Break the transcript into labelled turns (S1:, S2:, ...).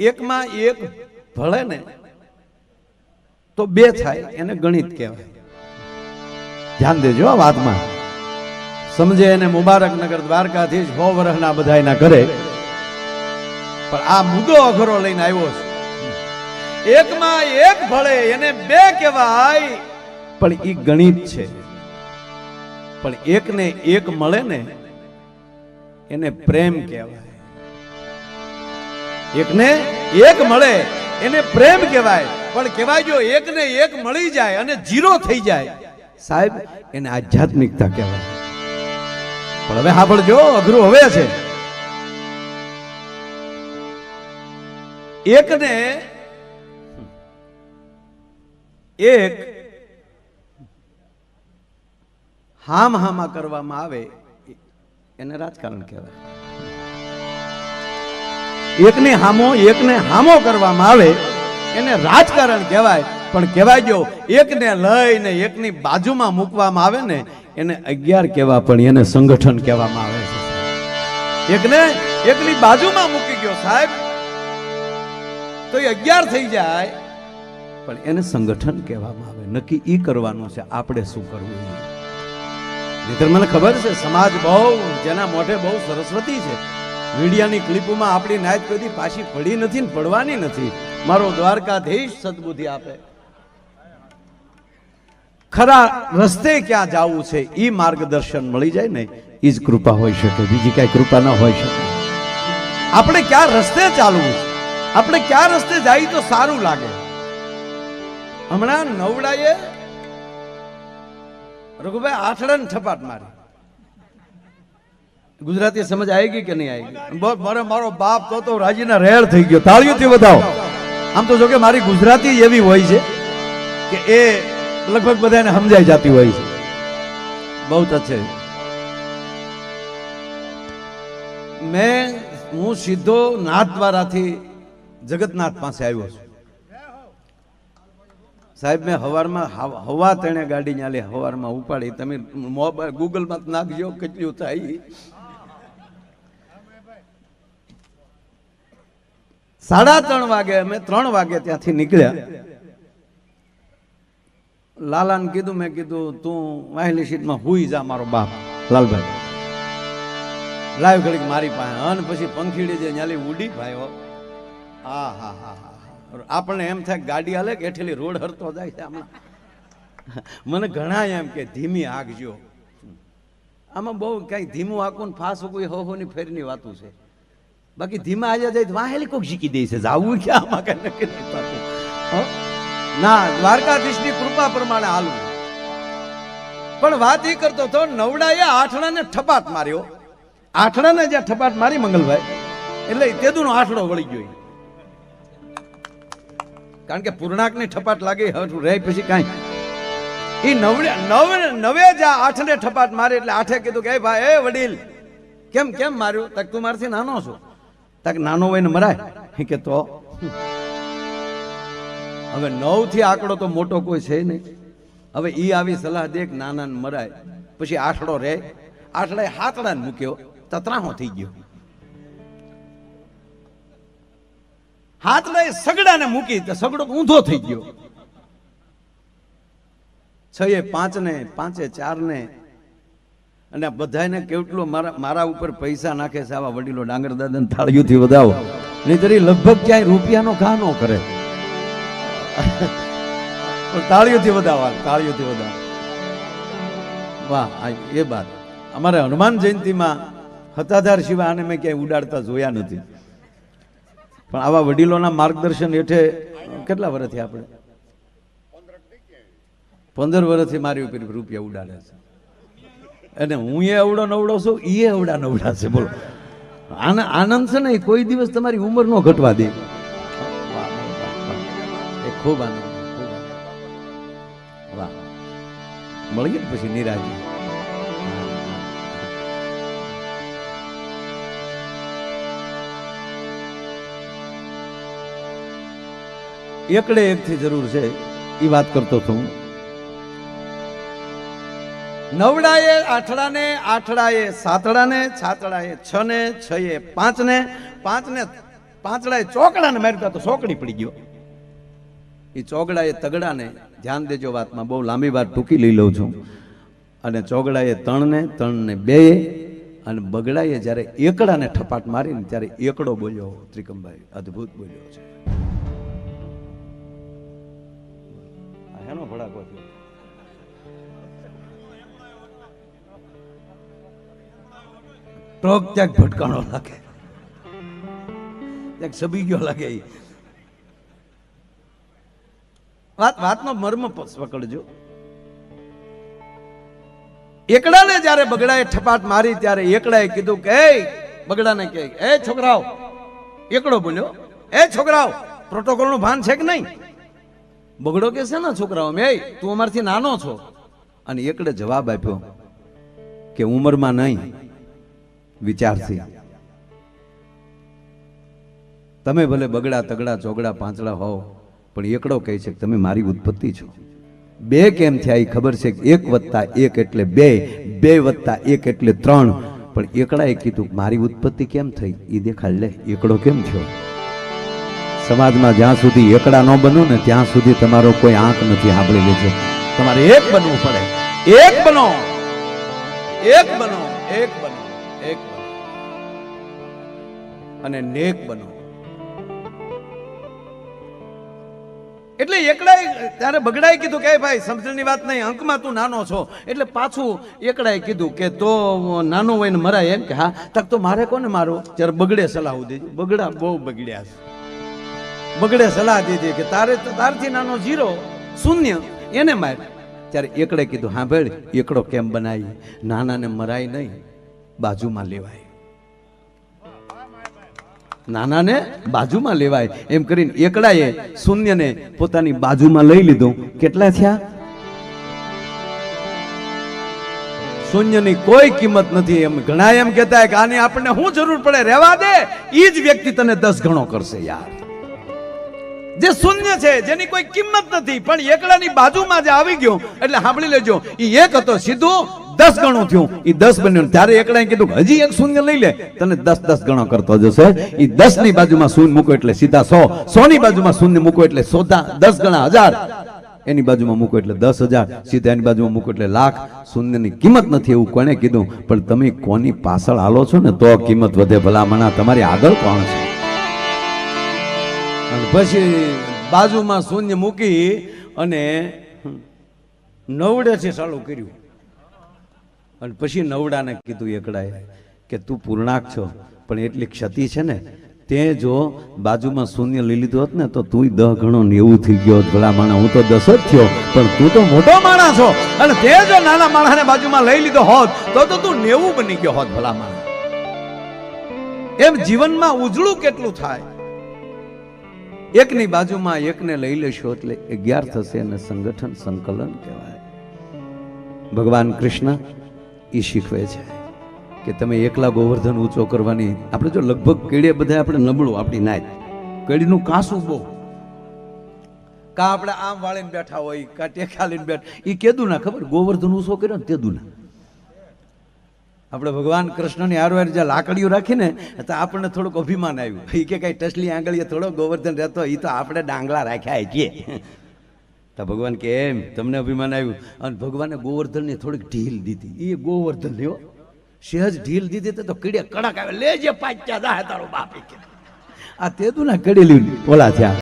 S1: એકમાં એક ભળે ને તો બે થાય, એને ગણિત કહેવાય. ધ્યાન દેજો આ વાતમાં, સમજે. એને મુબારકનગર દ્વારકાથી 100 વર્ષના બધાયના કરે, પણ આ મુદ્દો અઘરો લઈને આવ્યો છે. એકમાં એક ભળે એને બે કહેવાય, પણ ઈ ગણિત છે. પણ એકને એક મળે ને એને પ્રેમ કહેવાય. એકને એક મળે એને પ્રેમ કહેવાય. પણ કહેવાય જો એકને એક મળી જાય અને 0 થઈ જાય સાહેબ, એને આધ્યાત્મિકતા કહેવાય. પણ હવે સાંભળજો, અઘરું હવે છે. એકને એક હામ હામા કરવામાં આવે એને રાજકારણ કહેવાય. એકને હામો કરવામાં આવે એને રાજકારણ કહેવાય. પણ કહેવાય જો એકને લઈને એકની બાજુમાં મૂકવામાં આવે ને એને 11 કહેવા, પણ એને સંગઠન કહેવામાં આવે છે. એકને એકની બાજુમાં મૂકી ગયો સાહેબ તો એ 11 થઈ જાય, પણ એને સંગઠન કહેવામાં આવે. નક્કી ઈ કરવાનું છે આપણે શું કરવું. નહીતર મને ખબર છે સમાજ બહુ, જેના મોઢે બહુ સરસ્વતી છે, મીડિયાની ક્લિપોમાં આપણી નાયત કદી પાછી પડી નથી ને પડવાની નથી. મારો દ્વારકાધીશ સદબુદ્ધિ આપે. ખરા રસ્તે ક્યાં જવું છે ઈ માર્ગદર્શન મળી જાય ને ઈ જ કૃપા હોઈ શકે, બીજી કઈ કૃપા ન હોઈ શકે. આપણે ક્યાં રસ્તે ચાલવું છે, આપણે ક્યાં રસ્તે જાય તો સારું લાગે. હમણાં નવડાએ રઘુભાઈ આઠડાને ઠપાટ મારી. ગુજરાતી સમજ આવેગી કે નહીં આવેગી? મારો બાપ તો રાજીના રેડ થઈ ગયો. તાળીઓથી વધાવો. આમ તો જો કે મારી ગુજરાતી એવી હોય છે કે એ લગભગ બધાને સમજાઈ જતી હોય છે. બહુ છે. હું સીધો નાથદ્વારાથી જગતનાથ પાસે આવ્યો છું સાહેબ. મેં હવારમાં 3:15 ગાડી ન્યાલી હવારમાં ઉપાડી. તમે મોબાઈલ ગૂગલમાં નાખજો કેટલું થાય. 3:30 વાગે અમે 3 વાગે ત્યાંથી નીકળ્યા. લાલાને કીધું, મેં કીધું તું વાહેલી સીટમાં હુઈ જા. મારો બાપ લાલભાઈ લાવ ઘડીક મારી પાસે. અને પછી પંખીડી જે ન્યાલી ઉડી ભાઈ. હા હા હા હા, આપણને એમ થાય ગાડી હાલે કે હેઠેલી રોડ હરતો જાય છે. હમણાં મને ઘણા એમ કે ધીમી હાંકજો. આમાં બહુ કઈ ધીમું હાંકવું ને ફાસ કોઈ હોની ફેરની વાતું છે. બાકી ધીમા આજે જાય વાહેલી કોક શીખી દે છે. જાવું ક્યાં આમાં કઈ નક્કી નથી થતું. ના, દ્વારકાધીશની કૃપા પ્રમાણે હાલવું. પણ વાત એ કરતો હતો, નવડાએ આઠડાને ઠપાટ માર્યો. આઠડાને જ્યાં ઠપાટ મારી મંગલભાઈ, એટલે તેદુનો આઠડો વળી ગયો. કારણ કે પૂર્ણાકની ઠપાટ લાગે રહે પછી કાંઈ. એ નવે જ્યાં આઠને ઠપાટ મારી એટલે આઠે કીધું કે ભાઈ એ વડીલ કેમ માર્યું? તક તું મારથી નાનો છો? તક નાનો હોય ને મરાય કે તો હવે 9 થી આંકડો તો મોટો કોઈ છે નહીં. હવે ઈ આવી સલાહ દે કે નાના ને મરાય. પછી આઠડો રે, આઠડાએ હાથડાને મૂક્યો તો ત્રાહો થઈ ગયો. હાથડાએ સગડાને મૂકી તો સગડો ઊંધો થઈ ગયો. 6 એ 5 ને 5 એ 4 ને. અને બધાને કેટલું મારા ઉપર પૈસા નાખે છે આવા વડીલો. ડાંગર દાદાને થાળીઓથી વધાવો, નહીતર લગભગ ક્યાંય રૂપિયાનો ઘા ન કરે. તાળીઓથી વધાવો, તાળીઓથી વધાવો. વાહ, એ વાત અમારે હનુમાન જયંતિમાં હતાધાર સિવાય આને મેં ક્યાંય ઉડાડતા જોયા નથી. પણ આવા વડીલોના માર્ગદર્શન હેઠે કેટલા વર્ષથી આપણે 15 વર્ષથી મારી ઉપર રૂપિયા ઉડાડે છે. અને હું એ અવડો નવડો છું, એ અવડા નવડા છે. બોલો, આનંદ છે ને એ કોઈ દિવસ તમારી ઉંમર નો ઘટવા દે. ખૂબ આનંદ. વાહ, મળી ગઈ પછી નિરાજી. એકડે એકથી જરૂર છે એ વાત કરતો હતો હું. નવડાએ આઠડાને, આઠડાએ સાતડાને, સાતડાએ 6 ને, 6 એ 5 ને, 5 ને પાંચડાએ ચોકડાને માર્યું તો સોકડી પડી ગયો. એ ચોગડાએ તગડાને, ધ્યાન દેજો વાતમાં, બહુ લાંબી વાત ટૂંકી લઈ લઉં છું. અને ચોગડાએ તણને બે, અને બગડાએ જ્યારે એકડાને ઠપાટ મારીને ત્યારે એકડો બોલ્યો. ત્રિકમભાઈ અદ્ભુત બોલ્યો છે. એનો ભડાકો થયો. ટ્રક ક્યાંક ભટકાણો લાગે, ક્યાંક સબી ગયો લાગે. વાતનો મર્મ પકડજો. એકડાને જ્યારે બગડાએ ઠપાટ મારી ત્યારે એકડાએ કીધું કે બગડાને કે એ છોકરાઓ, એકડો બોલ્યો, એ છોકરાઓ પ્રોટોકોલનું ભાન છે કે નહીં? બગડો કે છે ને છોકરાઓ, મેં તું અમારથી નાનો છો. અને એકડે જવાબ આપ્યો કે ઉંમરમાં નહીં, વિચારથી. તમે ભલે બગડા તગડા ચોગડા પાંચડા હોવ, પણ એકડો કહે છે કે તમે મારી ઉત્પત્તિ છો. બે કેમ થયા એ ખબર છે, 1 + 1 એટલે 2, 2 + 1 એટલે 3. પણ એકડાએ કીધું મારી ઉત્પત્તિ કેમ થઈ એ દેખાડ લે, એકડો કેમ થયો. સમાજમાં જ્યાં સુધી એકડા ન બનો ને ત્યાં સુધી તમારો કોઈ આંક નથી. સાંભળી લેજો, તમારે એક બનવું પડે. એક બનો, એક બનો, એક બનો, એક બનો અને નેક બનો. એટલે એકડાએ ત્યારે બગડાએ કીધું કે ભાઈ સમજણની વાત નહીં, અંકમાં તું નાનો છો. એટલે પાછું એકડાએ કીધું કે તો નાનો હોય ને મરાય એમ કે હા, તક તો મારે કોને મારો? ત્યારે બગડે સલાહ દીધી. બગડા બહુ બગડ્યા છે. બગડે સલાહ દીધી કે તારથી નાનો 0 શૂન્ય એને માર. ત્યારે એકડે કીધું હા ભાઈ એકડો કેમ બનાવી? નાનાને મરાય નહીં, બાજુમાં લેવાય. નાનાને બાજુમાં લેવાય એમ કરીને એકડાએ શૂન્યને પોતાની બાજુમાં લઈ લીધું. કેટલા થયા? શૂન્યની કોઈ કિંમત નથી. એમ ઘણા એમ કહેતા કે આની આપણને શું જરૂર પડે, રહેવા દે. એ જ વ્યક્તિ તને 10 ગણો કરશે યાર. જે શૂન્ય છે, જેની કોઈ કિંમત નથી, પણ એકડાની બાજુમાં જે આવી ગયો એટલે સાંભળી લેજો, એ એક હતો સીધું 10 ગણું થયું. એ 10 બન્યું. ત્યારે એકડાએ કીધું હજી એક શૂન્ય લઈ લે, તને 10 ગણો કરતો જશે. એ 10 ની બાજુમાં શૂન્ય મૂકો એટલે સીધા 100, 100 ની બાજુમાં શૂન્ય મૂકો એટલે 10 ગણા 1000, એની બાજુમાં મૂકો એટલે 10,000, સીધા એની બાજુમાં મૂકો એટલે લાખ. શૂન્યની કિંમત નથી એવું કોને કીધું? પણ તમે કોની પાછળ હાલો છો ને તો કિંમત વધે. ભલામણા તમારી આગળ કોણ છે? અને પછી બાજુમાં શૂન્ય મૂકી અને નવડેથી ચાલુ કર્યું. અને પછી નવડાને કીધું એકડાએ કે તું પૂર્ણાંક છો, પણ એટલી ક્ષતિ છે ને, તે જો બાજુમાં શૂન્ય લઈ લીધું હોત ને તો તું 10 ગણો 90 થઈ ગયો. ભલા માણા, હું તો 10 જ થયો, પણ તું તો મોટો માણસ છો. અને તે જો નાના માણસને બાજુમાં લઈ લીધો હોત તો તું 90 બની ગયો હોત. ભલા માણા, એમ જીવનમાં ઉજળું કેટલું થાય. એકની બાજુમાં એકને લઈ લેશો એટલે 11 થશે, અને સંગઠન સંકલન કહેવાય. ભગવાન કૃષ્ણ એ શીખવે છે કે તમે એકલા ગોવર્ધન ઊંચો કરવાની. આપણે જો લગભગ કેળે બધા આપણે નબળું, આપણી નાય કેળીનું કાસું બહુ, કા આપણે આમ વાળીને બેઠા હોય, કા ટેકા લઈને બેઠા. એ કેદું ના ખબર, ગોવર્ધન ઊંચો કર્યો ને તેદું ના. આપણે ભગવાન કૃષ્ણની હારવાર જે લાકડીઓ રાખીને તો આપણને થોડુંક અભિમાન આવ્યું. એ કે કઈ ટસલી આંગળીએ થોડો ગોવર્ધન રહેતો, એ તો આપણે ડાંગલા રાખ્યા છીએ. તો ભગવાન કે એમ તમને અભિમાન આવ્યું. અને ભગવાને ગોવર્ધનને થોડીક ઢીલ દીધી. એ ગોવર્ધન લ્યો સહેજ ઢીલ દીધી તો કીડે કડક આવે, લેજે પાચ્યા દા તારો બાપી કે આ તેદું ના કડેલી ઓલા થયા.